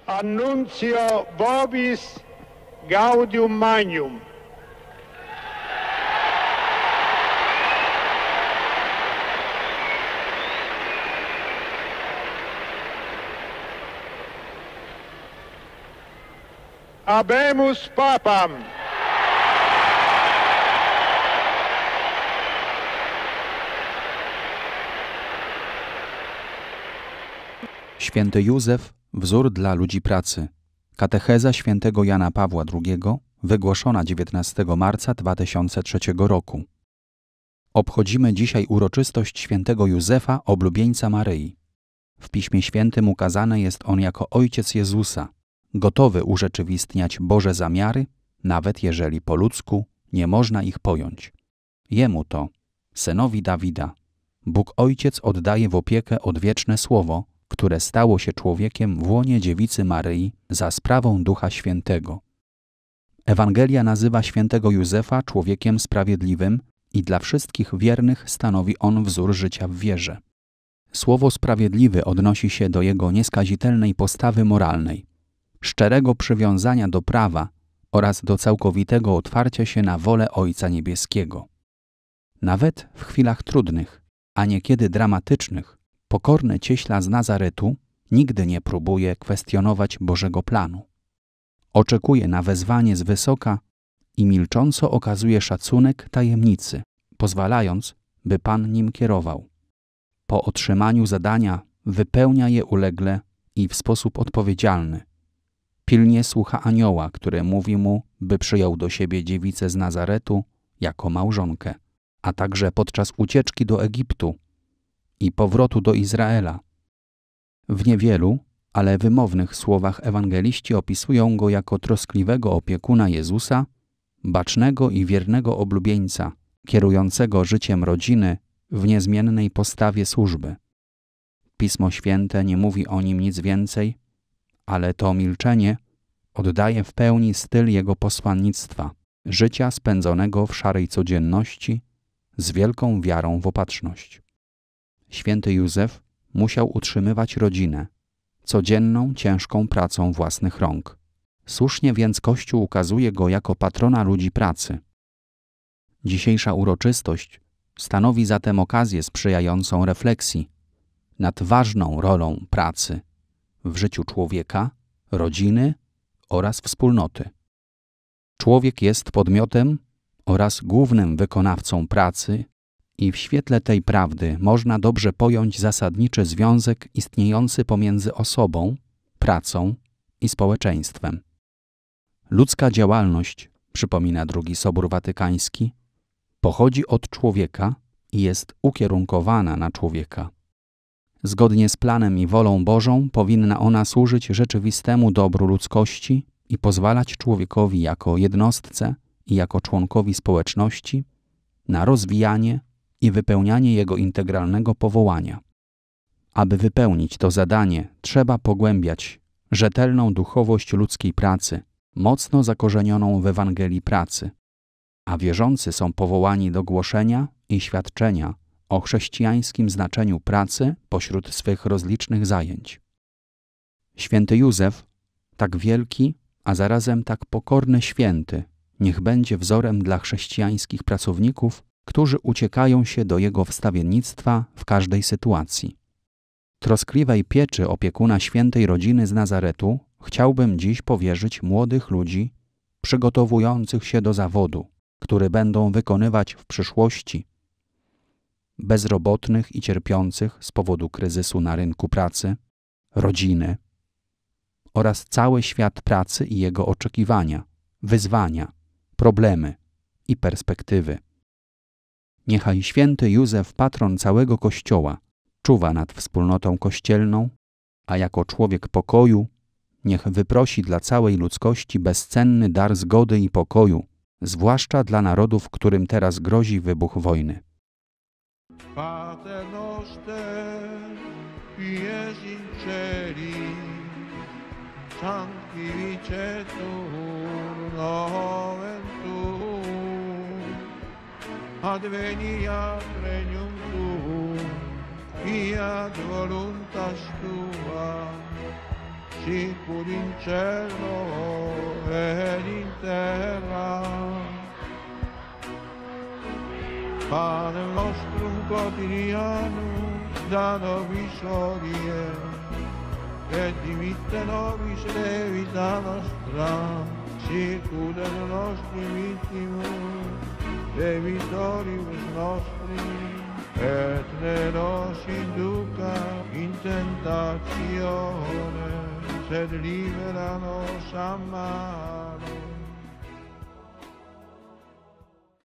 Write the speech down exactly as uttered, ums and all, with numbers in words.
Annuncio vobis gaudium magnum. Habemus Papam. Święty Józef, wzór dla ludzi pracy. Katecheza świętego Jana Pawła drugiego, wygłoszona dziewiętnastego marca dwa tysiące trzeciego roku. Obchodzimy dzisiaj uroczystość świętego Józefa, oblubieńca Maryi. W Piśmie Świętym ukazany jest on jako ojciec Jezusa, gotowy urzeczywistniać Boże zamiary, nawet jeżeli po ludzku nie można ich pojąć. Jemu to, synowi Dawida, Bóg Ojciec oddaje w opiekę odwieczne słowo, które stało się człowiekiem w łonie dziewicy Maryi za sprawą Ducha Świętego. Ewangelia nazywa świętego Józefa człowiekiem sprawiedliwym i dla wszystkich wiernych stanowi on wzór życia w wierze. Słowo sprawiedliwy odnosi się do jego nieskazitelnej postawy moralnej, szczerego przywiązania do prawa oraz do całkowitego otwarcia się na wolę Ojca Niebieskiego. Nawet w chwilach trudnych, a niekiedy dramatycznych, pokorny cieśla z Nazaretu nigdy nie próbuje kwestionować Bożego planu. Oczekuje na wezwanie z wysoka i milcząco okazuje szacunek tajemnicy, pozwalając, by Pan nim kierował. Po otrzymaniu zadania wypełnia je ulegle i w sposób odpowiedzialny. Pilnie słucha anioła, który mówi mu, by przyjął do siebie dziewicę z Nazaretu jako małżonkę, a także podczas ucieczki do Egiptu i powrotu do Izraela. W niewielu, ale wymownych słowach ewangeliści opisują go jako troskliwego opiekuna Jezusa, bacznego i wiernego oblubieńca, kierującego życiem rodziny w niezmiennej postawie służby. Pismo Święte nie mówi o nim nic więcej, ale to milczenie oddaje w pełni styl jego posłannictwa, życia spędzonego w szarej codzienności, z wielką wiarą w opatrzność. Święty Józef musiał utrzymywać rodzinę, codzienną, ciężką pracą własnych rąk. Słusznie więc Kościół ukazuje go jako patrona ludzi pracy. Dzisiejsza uroczystość stanowi zatem okazję sprzyjającą refleksji nad ważną rolą pracy w życiu człowieka, rodziny oraz wspólnoty. Człowiek jest podmiotem oraz głównym wykonawcą pracy i w świetle tej prawdy można dobrze pojąć zasadniczy związek istniejący pomiędzy osobą, pracą i społeczeństwem. Ludzka działalność, przypomina drugi Sobór Watykański, pochodzi od człowieka i jest ukierunkowana na człowieka. Zgodnie z planem i wolą Bożą powinna ona służyć rzeczywistemu dobru ludzkości i pozwalać człowiekowi jako jednostce i jako członkowi społeczności na rozwijanie i wypełnianie jego integralnego powołania. Aby wypełnić to zadanie, trzeba pogłębiać rzetelną duchowość ludzkiej pracy, mocno zakorzenioną w Ewangelii pracy, a wierzący są powołani do głoszenia i świadczenia o chrześcijańskim znaczeniu pracy pośród swych rozlicznych zajęć. Święty Józef, tak wielki, a zarazem tak pokorny święty, niech będzie wzorem dla chrześcijańskich pracowników, którzy uciekają się do jego wstawiennictwa w każdej sytuacji. Troskliwej pieczy opiekuna świętej rodziny z Nazaretu chciałbym dziś powierzyć młodych ludzi przygotowujących się do zawodu, który będą wykonywać w przyszłości, bezrobotnych i cierpiących z powodu kryzysu na rynku pracy, rodziny oraz cały świat pracy i jego oczekiwania, wyzwania, problemy i perspektywy. Niechaj święty Józef, patron całego Kościoła, czuwa nad wspólnotą kościelną, a jako człowiek pokoju niech wyprosi dla całej ludzkości bezcenny dar zgody i pokoju, zwłaszcza dla narodów, którym teraz grozi wybuch wojny. Pater noster, pies in celi, sanctificetur nomen tuum, adveniat regnum tuum, fiat voluntas tua, sicur in cielo ed in terra. Pane nostrum quotidianum da nobis hodie, et dimitte nobis debita nostra, sicur et nostri vittimus debitoribus nostri, et ne nos induca in tentatione, sed libera nos a male.